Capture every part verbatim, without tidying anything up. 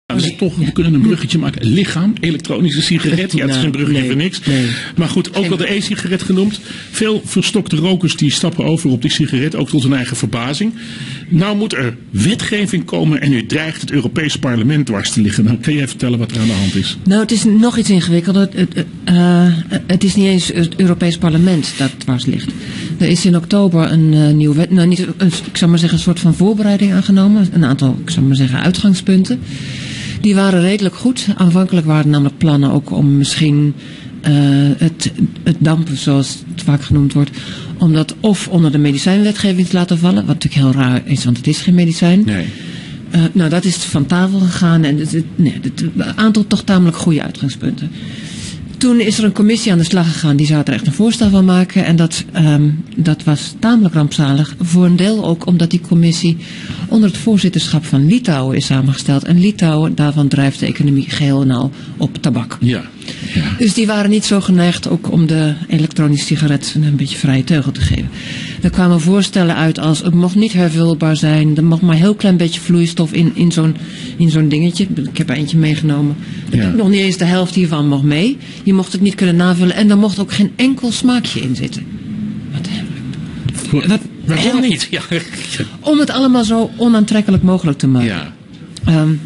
Nou, dus toch, we kunnen een bruggetje maken. Lichaam, elektronische sigaret. Ja, het is een bruggetje nee, voor niks. Nee. Maar goed, ook wel de e-sigaret genoemd. Veel verstokte rokers die stappen over op die sigaret, ook tot hun eigen verbazing. Nou moet er wetgeving komen en nu dreigt het Europees Parlement dwars te liggen. Nou, kan jij vertellen wat er aan de hand is? Nou, het is nog iets ingewikkelder. Het, uh, het is niet eens het Europees Parlement dat dwars ligt. Er is in oktober een uh, nieuw wet, nou niet, een, ik zou maar zeggen, een soort van voorbereiding aangenomen. Een aantal, ik zou maar zeggen, uitgangspunten. Die waren redelijk goed. Aanvankelijk waren er namelijk plannen ook om misschien uh, het, het dampen, zoals het vaak genoemd wordt, om dat of onder de medicijnwetgeving te laten vallen, wat natuurlijk heel raar is, want het is geen medicijn. Nee. Uh, nou, dat is van tafel gegaan en het, het, nee, het, het aantal toch tamelijk goede uitgangspunten. Toen is er een commissie aan de slag gegaan, die zou er echt een voorstel van maken. En dat, um, dat was tamelijk rampzalig. Voor een deel ook omdat die commissie onder het voorzitterschap van Litouwen is samengesteld. En Litouwen, daarvan drijft de economie geheel en al op tabak. Ja. Ja. Dus die waren niet zo geneigd ook om de elektronische sigaret een beetje vrije teugel te geven. Er kwamen voorstellen uit als het mocht niet hervulbaar zijn. Er mag maar een heel klein beetje vloeistof in, in zo'n in zo'n dingetje. Ik heb er eentje meegenomen. Ja. Nog niet eens de helft hiervan mocht mee. Je mocht het niet kunnen navullen en er mocht ook geen enkel smaakje in zitten. Wat Wat, wat, Waarom niet? Ja. Om het allemaal zo onaantrekkelijk mogelijk te maken. Ja. Um,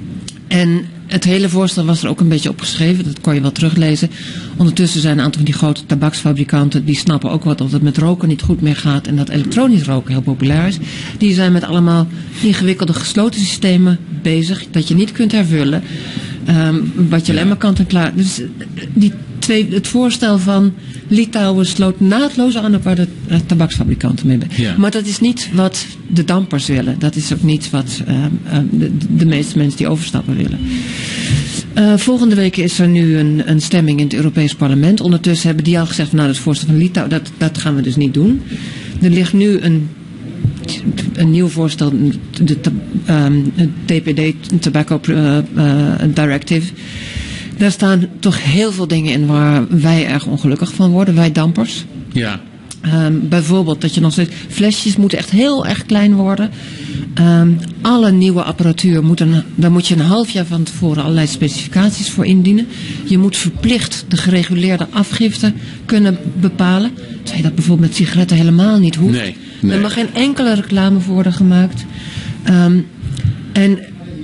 en het hele voorstel was er ook een beetje opgeschreven. Dat kon je wel teruglezen. Ondertussen zijn een aantal van die grote tabaksfabrikanten, die snappen ook wat dat het met roken niet goed meer gaat en dat elektronisch roken heel populair is. Die zijn met allemaal ingewikkelde gesloten systemen bezig, dat je niet kunt hervullen. Um, wat je alleen maar kant en klaar. Dus die twee, het voorstel van Litouwen sloot naadloos aan op waar de uh, tabaksfabrikanten mee zijn. Ja. Maar dat is niet wat de dampers willen. Dat is ook niet wat uh, uh, de, de meeste mensen die overstappen willen. Uh, volgende week is er nu een, een stemming in het Europees Parlement. Ondertussen hebben die al gezegd van nou, dat voorstel van Litouwen, dat, dat gaan we dus niet doen. Er ligt nu een een nieuw voorstel, de um, T P D, Tobacco uh, uh, Directive. Daar staan toch heel veel dingen in waar wij erg ongelukkig van worden, wij dampers. Ja. Um, bijvoorbeeld dat je nog steeds, flesjes moeten echt heel erg klein worden. Um, alle nieuwe apparatuur moet een, daar moet je een half jaar van tevoren allerlei specificaties voor indienen. Je moet verplicht de gereguleerde afgifte kunnen bepalen. Terwijl je dat bijvoorbeeld met sigaretten helemaal niet hoeft. Nee, nee. Er mag geen enkele reclame voor worden gemaakt. Um, en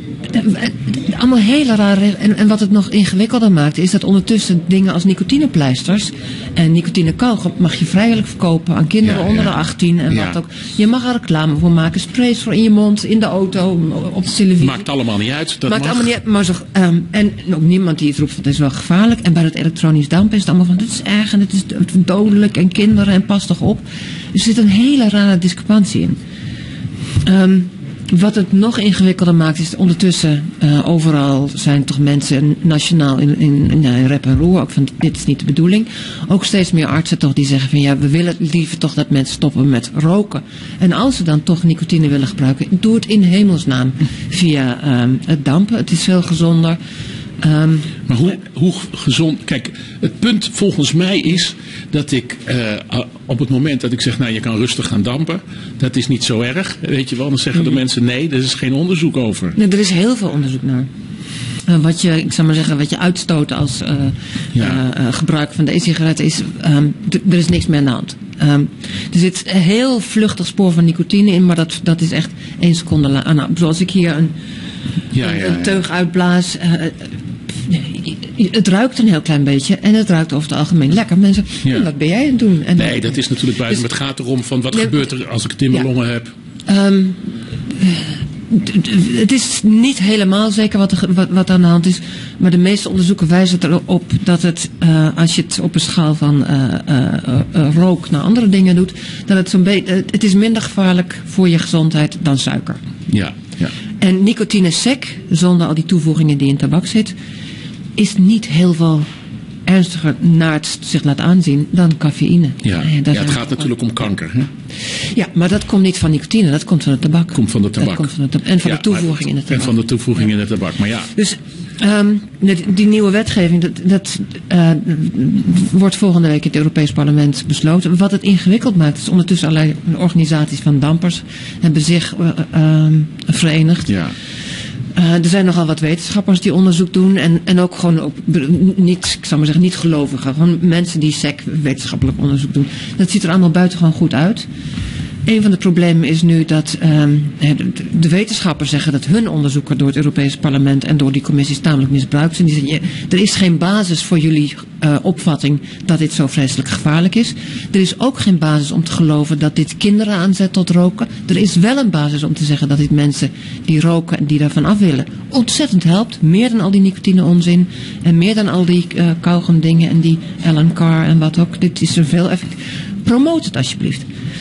allemaal hele rare. En, en wat het nog ingewikkelder maakt, is dat ondertussen dingen als nicotinepleisters en nicotinekauwgom mag je vrijelijk verkopen aan kinderen ja, onder ja. de achttien en ja. wat ook. Je mag er reclame voor maken, sprays voor in je mond, in de auto, op de televisie. Maakt allemaal niet uit. Dat Maakt mag. allemaal niet uit. Maar zo, um, en ook niemand die het roept, dat is wel gevaarlijk. En bij dat elektronisch dampen is het allemaal van, dit is erg en het is dodelijk en kinderen en pas toch op. Dus er zit een hele rare discrepantie in. Um, Wat het nog ingewikkelder maakt is ondertussen uh, overal zijn toch mensen nationaal in, in, in, in rep en roer ook van dit is niet de bedoeling. Ook steeds meer artsen toch die zeggen van ja, we willen liever toch dat mensen stoppen met roken. En als ze dan toch nicotine willen gebruiken, doe het in hemelsnaam via um, het dampen. Het is veel gezonder. Um, maar hoe, hoe gezond... Kijk, het punt volgens mij is dat ik uh, op het moment dat ik zeg, nou je kan rustig gaan dampen, dat is niet zo erg, weet je wel. Dan zeggen de mensen nee, er is geen onderzoek over. Nee, er is heel veel onderzoek naar. Uh, wat je, ik zou maar zeggen, wat je uitstoot als uh, ja. uh, uh, gebruik van de e-sigaretten is, um, d- er is niks meer aan de hand. Um, er zit een heel vluchtig spoor van nicotine in, maar dat, dat is echt één seconde lang. Nou, zoals ik hier een, ja, een, ja, een teug ja. uitblaas, uh, het ruikt een heel klein beetje en het ruikt over het algemeen lekker. Mensen zeggen, Ja. hm, wat ben jij aan het doen? En Nee, dan, dat is natuurlijk buiten. Dus, maar het gaat erom van wat ja, gebeurt er als ik het in mijn ja. longen heb. Um, het is niet helemaal zeker wat, er, wat, wat aan de hand is. Maar de meeste onderzoeken wijzen erop dat het, uh, als je het op een schaal van uh, uh, uh, rook naar andere dingen doet, dat het zo'n beetje, het is minder gevaarlijk voor je gezondheid dan suiker. Ja, ja. En nicotine sec, zonder al die toevoegingen die in tabak zit, is niet heel veel ernstiger naar het zich laat aanzien dan cafeïne. Ja, ja, ja het gaat natuurlijk om kanker. Hè? Ja, maar dat komt niet van nicotine, dat komt van de tabak. Komt van de tabak. Dat komt van de tabak. En van ja, de toevoeging in de tabak. En van de toevoeging ja. in de tabak, maar ja. Dus um, die, die nieuwe wetgeving, dat, dat uh, wordt volgende week in het Europees Parlement besloten. Wat het ingewikkeld maakt, is ondertussen allerlei organisaties van dampers hebben zich uh, uh, verenigd. Ja. Uh, er zijn nogal wat wetenschappers die onderzoek doen. En, en ook gewoon ook, niet, ik zou maar zeggen, niet gelovigen. Gewoon mensen die S E C wetenschappelijk onderzoek doen. Dat ziet er allemaal buitengewoon goed uit. Een van de problemen is nu dat um, de wetenschappers zeggen dat hun onderzoeken door het Europese parlement en door die commissies tamelijk misbruikt zijn. Die zeggen, er is geen basis voor jullie uh, opvatting dat dit zo vreselijk gevaarlijk is. Er is ook geen basis om te geloven dat dit kinderen aanzet tot roken. Er is wel een basis om te zeggen dat dit mensen die roken en die daarvan af willen ontzettend helpt. Meer dan al die nicotine onzin en meer dan al die uh, kauwgom dingen en die Alan Carr en wat ook. Dit is er veel effect. Promoot het alsjeblieft.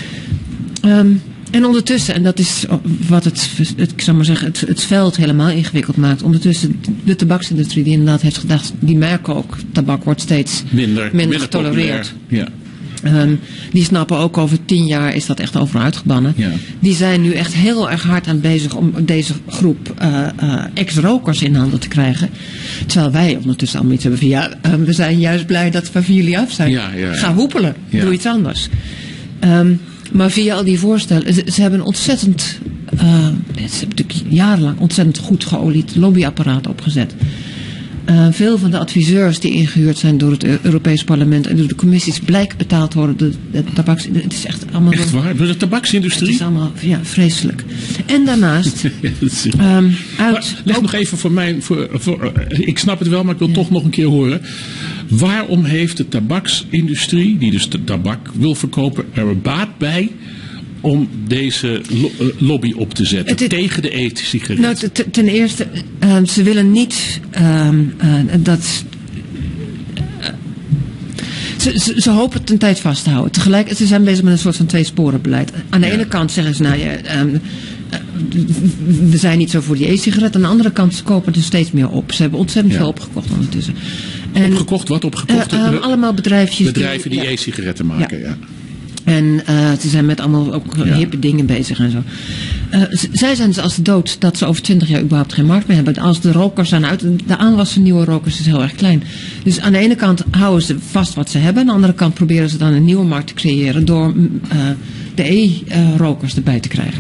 Um, en ondertussen, en dat is wat het, het, ik zou maar zeggen, het, het veld helemaal ingewikkeld maakt. Ondertussen, de tabaksindustrie die inderdaad heeft gedacht, die merken ook, tabak wordt steeds minder, minder, minder getolereerd. Ja. Um, die snappen ook over tien jaar is dat echt overal uitgebannen. Ja. Die zijn nu echt heel erg hard aan bezig om deze groep uh, uh, ex-rokers in handen te krijgen. Terwijl wij ondertussen allemaal iets hebben van ja, uh, we zijn juist blij dat we van jullie af zijn. Ja, ja, ja. Ga hoepelen, ja. Doe iets anders. Um, Maar via al die voorstellen, ze, ze hebben een ontzettend, uh, ze hebben natuurlijk jarenlang ontzettend goed geolied lobbyapparaat opgezet. Uh, veel van de adviseurs die ingehuurd zijn door het Europees Parlement en door de commissies blijkt betaald worden. De, de tabaks, het is echt allemaal. Echt waar? Door de tabaksindustrie? Het is allemaal, ja, vreselijk. En daarnaast. um, uit, leg ook, nog even voor mij, voor, voor, uh, ik snap het wel, maar ik wil ja. toch nog een keer horen. Waarom heeft de tabaksindustrie, die dus de tabak wil verkopen, er baat bij om deze lo- uh, lobby op te zetten het, tegen de e-sigaret? Nou, t- t- ten eerste, uh, ze willen niet uh, uh, dat. Uh, ze, ze, ze hopen het een tijd vast te houden. Tegelijk, ze zijn bezig met een soort van tweesporenbeleid. Aan de ja. ene kant zeggen ze, nou ja, um, we zijn niet zo voor die e-sigaret. Aan de andere kant, ze kopen er steeds meer op. Ze hebben ontzettend ja. veel opgekocht ondertussen. En, opgekocht? Wat opgekocht? Uh, um, allemaal bedrijfjes. Bedrijven die, die ja. e-sigaretten maken, ja. ja. En uh, ze zijn met allemaal ook ja. hippe dingen bezig en zo. Uh, z- zij zijn ze als de dood dat ze over twintig jaar überhaupt geen markt meer hebben. Als de rokers zijn uit, de aanwas van nieuwe rokers is heel erg klein. Dus aan de ene kant houden ze vast wat ze hebben. Aan de andere kant proberen ze dan een nieuwe markt te creëren door uh, de e-rokers erbij te krijgen.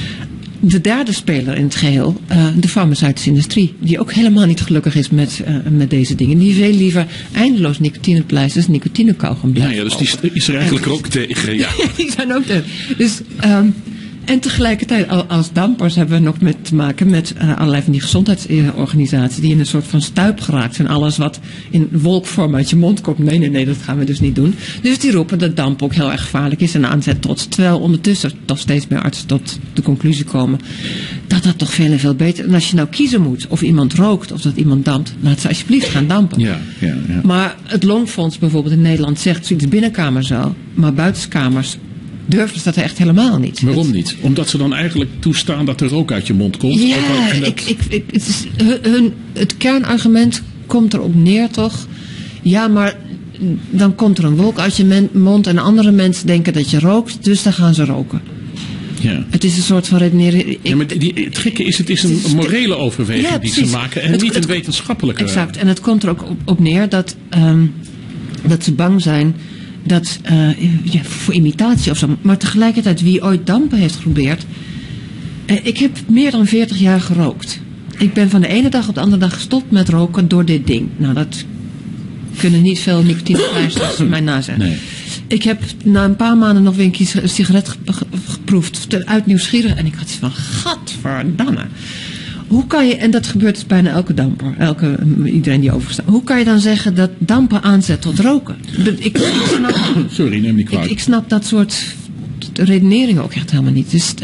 De derde speler in het geheel, uh, de farmaceutische industrie, die ook helemaal niet gelukkig is met, uh, met deze dingen. Die veel liever eindeloos nicotinepleisters, nicotinekauwgom blijven. Ja, ja, dus die is er eigenlijk en, ook tegen. Ja. Die zijn ook tegen. Dus, um, en tegelijkertijd, als dampers hebben we nog met te maken met uh, allerlei van die gezondheidsorganisaties die in een soort van stuip geraakt zijn. Alles wat in wolkvorm uit je mond komt. Nee, nee, nee, dat gaan we dus niet doen. Dus die roepen dat damp ook heel erg gevaarlijk is en aanzet tot. Terwijl ondertussen toch steeds meer artsen tot de conclusie komen dat dat toch veel en veel beter is. En als je nou kiezen moet of iemand rookt of dat iemand dampt, laat ze alsjeblieft gaan dampen. Ja, ja, ja. Maar het Longfonds bijvoorbeeld in Nederland zegt zoiets binnenkamers wel, maar buitenskamers durven ze dat echt helemaal niet. Waarom niet? Omdat ze dan eigenlijk toestaan dat er rook uit je mond komt? Ja, ook al, en dat... ik, ik, ik, het, is, hun, het kernargument komt erop neer toch? Ja, maar dan komt er een wolk uit je mond en andere mensen denken dat je rookt, dus dan gaan ze roken. Ja. Het is een soort van redenering. Ik, ja, maar die, het gekke is, het is een morele overweging ja, die ze maken en het, niet het, een wetenschappelijke. Exact, en het komt er ook op, op neer dat, um, dat ze bang zijn dat, uh, ja, voor imitatie of zo. Maar tegelijkertijd, wie ooit dampen heeft geprobeerd. Uh, ik heb meer dan veertig jaar gerookt. Ik ben van de ene dag op de andere dag gestopt met roken door dit ding. Nou, dat kunnen niet veel nicotinepleisters mij nazeggen. Nee. Ik heb na een paar maanden nog weer een keer een sigaret geproefd. Uit nieuwsgierig. En ik had van, gadverdamme. Hoe kan je, en dat gebeurt dus bijna elke damper, elke, iedereen die overstaat. Hoe kan je dan zeggen dat dampen aanzet tot roken? Ik, ik snap, Sorry, neem niet kwalijk. Ik, ik snap dat soort redeneringen ook echt helemaal niet. Dus,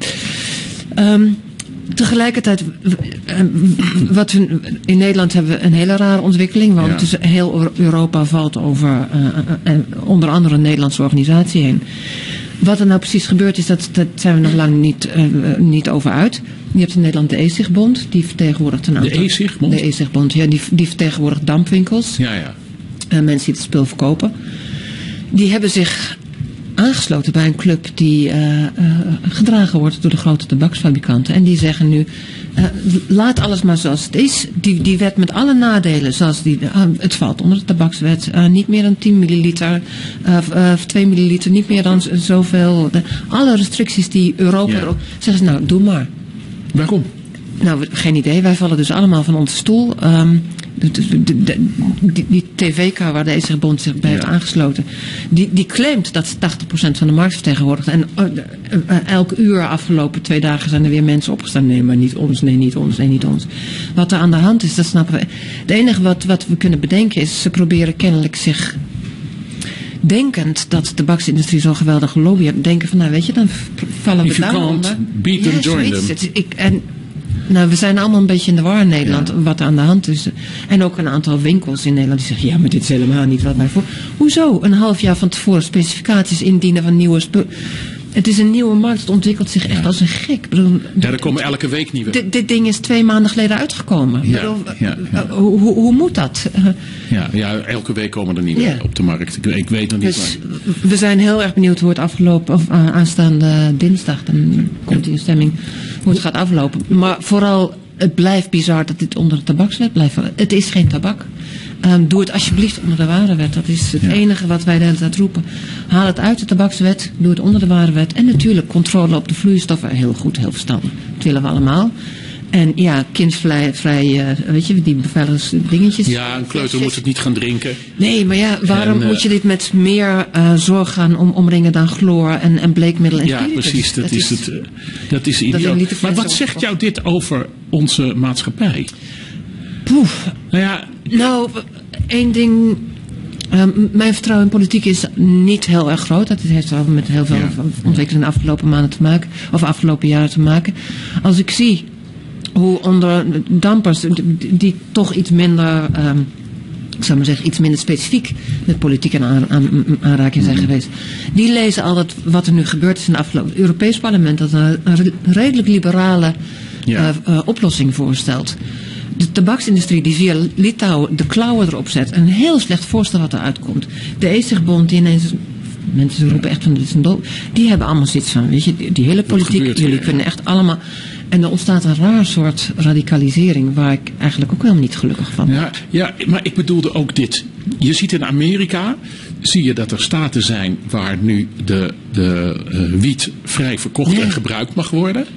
um, tegelijkertijd, wat we, in Nederland hebben we een hele rare ontwikkeling. Want ja. tussen heel Europa valt over, uh, en onder andere een Nederlandse organisatie heen. Wat er nou precies gebeurt is, dat, dat zijn we nog lang niet, uh, niet over uit. Je hebt in Nederland de E-Sigbond, die vertegenwoordigt een aantal... De E-Sigbond? De E-Sigbond, ja, die, die vertegenwoordigt dampwinkels. Ja, ja. Uh, mensen die het spul verkopen. Die hebben zich aangesloten bij een club die uh, uh, gedragen wordt door de grote tabaksfabrikanten. En die zeggen nu, uh, laat alles maar zoals het is. Die, die wet met alle nadelen, zoals die, uh, het valt onder de tabakswet. Uh, niet meer dan tien milliliter, uh, uh, twee milliliter, niet meer dan zoveel. De, alle restricties die Europa ja. erop, zeggen ze nou, doe maar. Waarom? Nou, we- geen idee. Wij vallen dus allemaal van onze stoel. Um, de, de, de, de, die die tv-car waar de E-Bond zich bij heeft Ja. aangesloten, die, die claimt dat ze tachtig procent van de markt vertegenwoordigt. En uh, uh, uh, elk uur afgelopen twee dagen zijn er weer mensen opgestaan. Nee, maar niet ons, nee, niet ons, nee, niet ons. Wat er aan de hand is, dat snappen we. Het enige wat, wat we kunnen bedenken is, ze proberen kennelijk zich, denkend dat de tabaksindustrie zo'n geweldige lobby heeft, denken van, nou weet je, dan v- vallen we If you daaronder. can't beat them, Ja, join zoiets. them. Het- ik, en, nou, we zijn allemaal een beetje in de war in Nederland, Ja. wat er aan de hand is. En ook een aantal winkels in Nederland die zeggen, ja, maar dit is helemaal niet wat wij voor. Hoezo? Een half jaar van tevoren specificaties indienen van nieuwe spullen. Het is een nieuwe markt, het ontwikkelt zich echt als een gek. Ik bedoel, Ja, er komen elke week nieuwe. dit, dit ding is twee maanden geleden uitgekomen. Ik Ja, bedoel, ja, ja. uh, hoe, hoe, hoe moet dat? Uh, Ja, ja, elke week komen er nieuwe Ja. op de markt. Ik, ik weet nog niet Dus waar. we zijn heel erg benieuwd hoe het afgelopen, of uh, aanstaande dinsdag, dan komt die in stemming, hoe het gaat aflopen. Maar vooral, het blijft bizar dat dit onder de tabakswet blijft. Het is geen tabak. Um, doe het alsjeblieft onder de warenwet. Dat is het Ja. enige wat wij de hele tijd roepen. Haal het uit de tabakswet, doe het onder de warenwet. En natuurlijk controle op de vloeistoffen. Heel goed, heel verstandig. Dat willen we allemaal. En ja, kindvrij, vrij, uh, weet je, die beveiligingsdingetjes. Ja, een kleuter moet het niet gaan drinken. Nee, maar ja, waarom En, uh, moet je dit met meer uh, zorg gaan om, omringen dan chloor en, en bleekmiddel en Ja, spiritus? precies. Dat, is het. eh, Dat is een idioot. liter Maar fles wat op- zegt jou dit over onze maatschappij? Poef. Nou ja, Nou, één ding. Um, mijn vertrouwen in politiek is niet heel erg groot. Dat heeft wel met heel veel Ja. ontwikkelingen de afgelopen maanden te maken. Of afgelopen jaren te maken. Als ik zie hoe onder dampers, die, die toch iets minder, um, ik zou maar zeggen, iets minder specifiek met politiek in aan, aan, aanraking zijn geweest. Die lezen al dat wat er nu gebeurd is in het afgelopen Europees Parlement, dat een, een redelijk liberale Ja. uh, uh, oplossing voorstelt. De tabaksindustrie die via Litouwen de klauwen erop zet. Een heel slecht voorstel wat eruit komt. De E-Bond die ineens, mensen roepen echt van dit is een dood. Die hebben allemaal zoiets van, weet je, die, die hele politiek, gebeurt jullie hier, kunnen ja. echt allemaal. En er ontstaat een raar soort radicalisering waar ik eigenlijk ook helemaal niet gelukkig van ben. ja, ja, maar ik bedoelde ook dit. Je ziet in Amerika, zie je dat er staten zijn waar nu de, de uh, wiet vrij verkocht Ja. en gebruikt mag worden.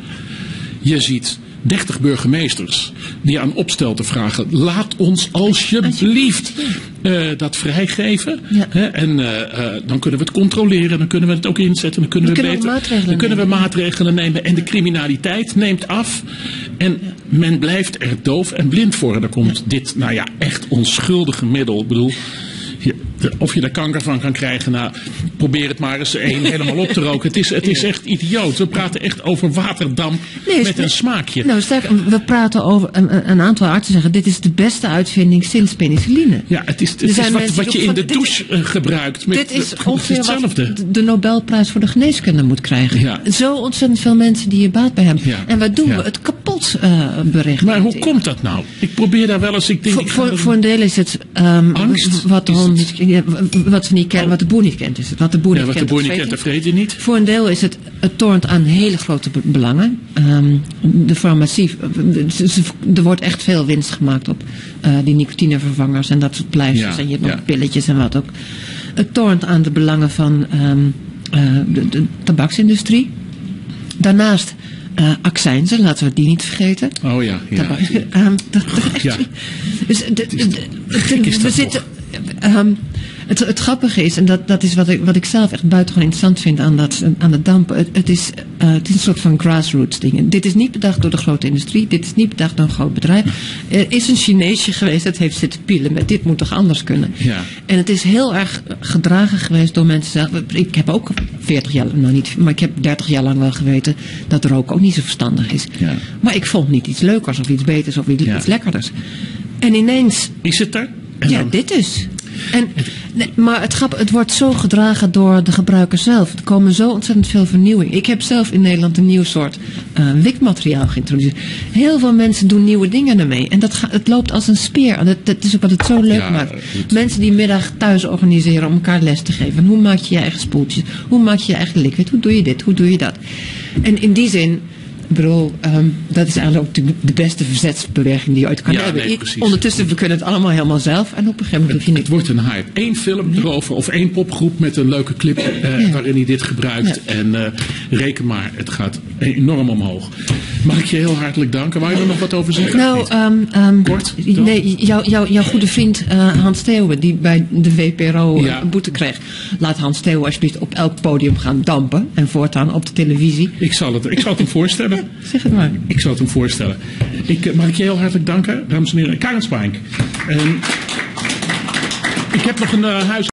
Je ziet dertig burgemeesters die aan Opstelten vragen, laat ons alsjeblieft uh, dat vrijgeven. Ja. Hè? En uh, uh, dan kunnen we het controleren, dan kunnen we het ook inzetten, dan kunnen Dan we kunnen we beter, maatregelen dan kunnen we nemen. maatregelen nemen en de criminaliteit neemt af. En men blijft er doof en blind voor. En dan komt dit, nou ja, echt onschuldige middel. Ik bedoel, je, de- of je er kanker van kan krijgen, nou, probeer het maar eens één helemaal op te roken. Het is, het is echt idioot. We praten echt over waterdamp Nee, met nee. een smaakje. Nou, sterk, we praten over, een, een aantal artsen zeggen, dit is de beste uitvinding sinds penicilline. Ja, het is, het Er is zijn wat, mensen wat die je in ook de van- dit douche eh, gebruikt. Met, Dit is het ongeveer hetzelfde. wat de- de Nobelprijs voor de geneeskunde moet krijgen. Ja. Zo ontzettend veel mensen die hier baat bij hebben. Ja. En wat doen Ja. we? Het kapot uh, berichten. Maar hoe komt dat nou? Ik probeer daar wel eens. Ik denk, Voor, ik ga voor, er- voor een deel is het um, Angst wat de is hond het. niet, ja, wat ze niet kennen, wat de boer niet kent is het. Wat de boer ja, niet wat de kent, boer dat niet kent, vreet dat vreet je niet. hij. Voor een deel is het, het toont aan hele grote be- belangen. Um, de farmacie, ze- ze- er wordt echt veel winst gemaakt op uh, die nicotinevervangers en dat soort pleisters. Ja, en je hebt nog ja. pilletjes en wat ook. Het toont aan de belangen van um, uh, de, de tabaksindustrie. Daarnaast uh, accijnzen, laten we die niet vergeten. Oh ja, ja. Tabak. Ehm, dat- dat- Ja. Dus de- de- de- gek is we dat zitten. ehm, het, het grappige is, en dat, dat is wat ik, wat ik zelf echt buitengewoon interessant vind aan, dat, aan de dampen. Het, het, is, uh, het is een soort van grassroots ding. Dit is niet bedacht door de grote industrie. Dit is niet bedacht door een groot bedrijf. Er is een Chineesje geweest dat heeft zitten pielen met dit moet toch anders kunnen. Ja. En het is heel erg gedragen geweest door mensen zelf. Ik heb ook veertig jaar, nou niet, maar ik heb dertig jaar lang wel geweten dat roken ook niet zo verstandig is. Ja. Maar ik vond niet iets leukers of iets beters of iets, Ja. iets lekkerders. En ineens, Is het er? En ja, dan- dit dus. En, nee, maar het, grap, het wordt zo gedragen door de gebruiker zelf. Er komen zo ontzettend veel vernieuwing. Ik heb zelf in Nederland een nieuw soort uh, wikmateriaal geïntroduceerd. Heel veel mensen doen nieuwe dingen ermee. En dat ga, het loopt als een speer. En dat, dat is ook wat het zo leuk Ja, maakt. het- Mensen die middag thuis organiseren om elkaar les te geven. En hoe maak je je eigen spoeltjes? Hoe maak je je eigen liquid? Hoe doe je dit? Hoe doe je dat? En in die zin... Ik bedoel, um, dat is eigenlijk ook de, de beste verzetsbeweging die je ooit kan Ja, hebben. nee, Ik- precies. Ondertussen, we kunnen het allemaal helemaal zelf. En op een gegeven moment hoef je Het niet... wordt een hype. Eén film erover of één popgroep met een leuke clip eh, Ja. waarin hij dit gebruikt. Ja. En eh, reken maar, het gaat enorm omhoog. Mag ik je heel hartelijk danken. Wou je er nog wat over zeggen? Nou, um, um, Kort, dan? nee, jouw jou, jou goede vriend uh, Hans Theeuwen, die bij de V P R O Ja. een boete kreeg. Laat Hans Theeuwen alsjeblieft op elk podium gaan dampen. En voortaan op de televisie. Ik zal het, ik zal het hem voorstellen. Zeg het maar. Ik zal het hem voorstellen. Ik, uh, mag ik je heel hartelijk danken, dames en heren. Karen Spaank. Um, ik heb nog een uh, huis...